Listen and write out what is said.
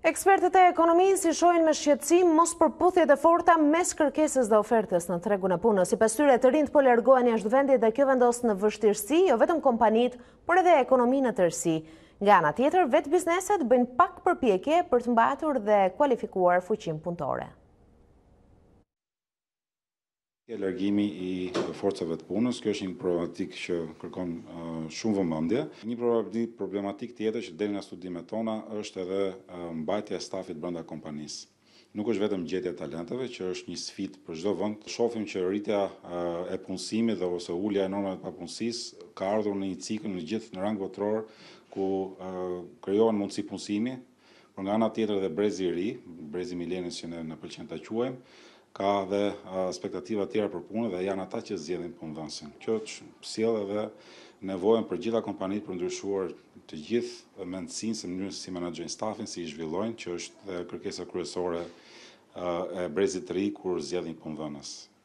Ekspertët e ekonomisë si shohin me shqetësim mos përputhjet e forta mes kërkesës dhe ofertës në tregun e punës. Sipas tyre, të rinjt po largohen jashtë vendit dhe kjo vendos në vështirësi jo vetëm kompanitë, por edhe ekonominë në tërësi. Nga ana tjetër, vetë bizneset bëjnë pak përpjekje për të mbatur dhe kualifikuar fuqinë punëtore. Largimi i forcave të punës, kjo është një problematik që kërkon shumë vëmendje. Një problematik tjetër që deri nga studimet tona është edhe mbajtja e stafit brenda kompanisë. Nuk është vetëm gjetja e talenteve, që është një sfidë për çdo vend. Shohim që rritja e punësimit dhe ose ulja e normave të papunësisë ka ardhur në një cikël në rang botror ku krijohen mundësi punësimi, por nga ana tjetër edhe brezi i ri, brezi milenës që ne pëlqen ta quajmë, ka dhe spektativa tjera për punë dhe janë ata që zgjedhin punëdhënësin. Kjo sjell edhe nevojën për gjitha kompanitë për ndryshuar të gjithë mendësinë se mënyrën si menaxhojnë stafin, si i zhvillojnë, që është kërkesa kryesore e brezit të ri kur zgjedhin punëdhënës.